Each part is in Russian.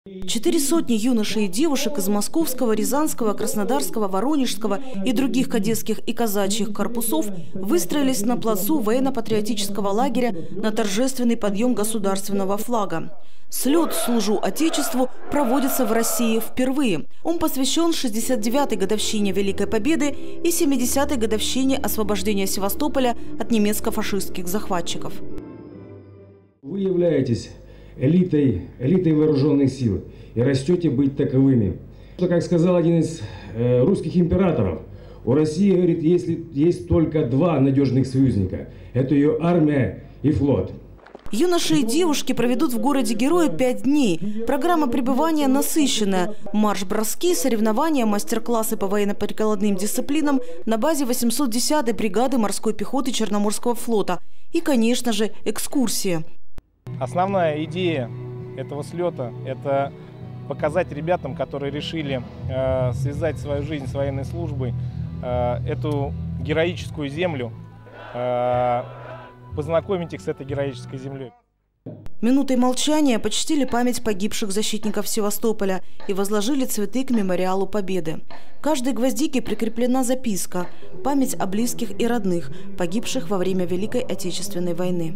400 юношей и девушек из Московского, Рязанского, Краснодарского, Воронежского и других кадетских и казачьих корпусов выстроились на плацу военно-патриотического лагеря на торжественный подъем государственного флага. Слет «Служу Отечеству» проводится в России впервые. Он посвящен 69-й годовщине Великой Победы и 70-й годовщине освобождения Севастополя от немецко-фашистских захватчиков. Вы являетесь элитой вооруженных сил и растете быть таковыми. Как сказал один из русских императоров, у России, говорит, есть только два надежных союзника. Это ее армия и флот. Юноши и девушки проведут в городе-герое 5 дней. Программа пребывания насыщенная. Марш-броски, соревнования, мастер-классы по военно-прикладным дисциплинам на базе 810-й бригады морской пехоты Черноморского флота. И, конечно же, экскурсия. Основная идея этого слета – это показать ребятам, которые решили связать свою жизнь с военной службой, эту героическую землю, познакомить их с этой героической землей. Минутой молчания почтили память погибших защитников Севастополя и возложили цветы к мемориалу Победы. К каждой гвоздике прикреплена записка – память о близких и родных, погибших во время Великой Отечественной войны.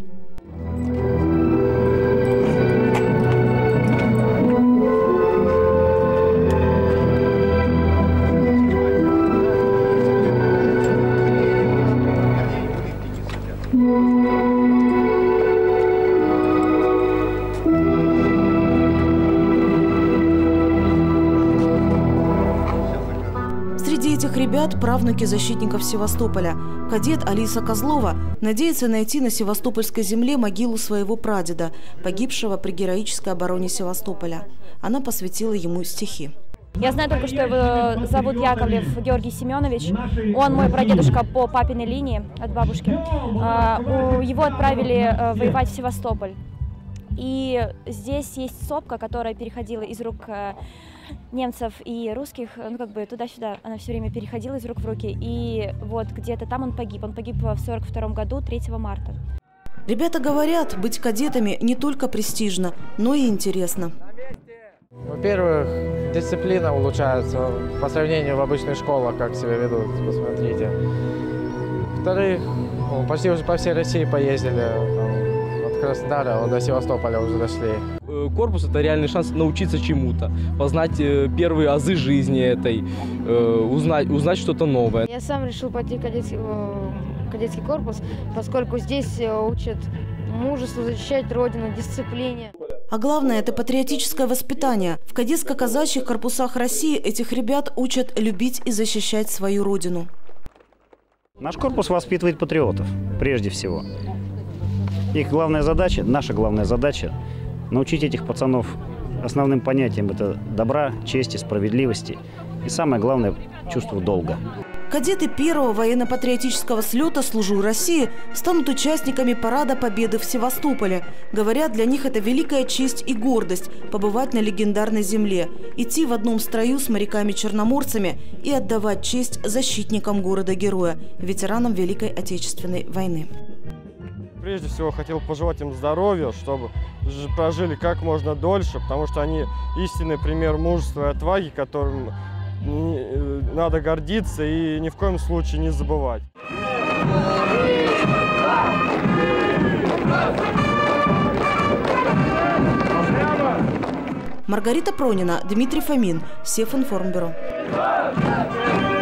Среди этих ребят правнуки защитников Севастополя. Кадет Алиса Козлова надеется найти на севастопольской земле могилу своего прадеда, погибшего при героической обороне Севастополя. Она посвятила ему стихи. Я знаю только, что его зовут Яковлев Георгий Семенович. Он мой прадедушка по папиной линии от бабушки. Его отправили воевать в Севастополь. И здесь есть сопка, которая переходила из рук немцев и русских, ну как бы туда-сюда, она все время переходила из рук в руки. И вот где-то там он погиб. Он погиб в 1942 году, 3 марта. Ребята говорят, быть кадетами не только престижно, но и интересно. Во-первых, дисциплина улучшается по сравнению в обычных школах, как себя ведут, посмотрите. Во-вторых, почти уже по всей России поездили, от Краснодара до Севастополя уже дошли. Корпус – это реальный шанс научиться чему-то, познать первые азы жизни этой, узнать что-то новое. Я сам решил пойти в кадетский корпус, поскольку здесь учат мужеству, защищать родину, дисциплине. А главное – это патриотическое воспитание. В кадетско-казачьих корпусах России этих ребят учат любить и защищать свою родину. Наш корпус воспитывает патриотов, прежде всего. Их главная задача, наша главная задача – научить этих пацанов основным понятиям – это добра, чести, справедливости и, самое главное, чувство долга. Кадеты первого военно-патриотического слета «Служу России» станут участниками парада Победы в Севастополе. Говорят, для них это великая честь и гордость – побывать на легендарной земле, идти в одном строю с моряками-черноморцами и отдавать честь защитникам города-героя, ветеранам Великой Отечественной войны. Прежде всего хотел пожелать им здоровья, чтобы прожили как можно дольше, потому что они истинный пример мужества и отваги, которым надо гордиться и ни в коем случае не забывать. Маргарита Пронина, Дмитрий Фомин, Севинформбюро.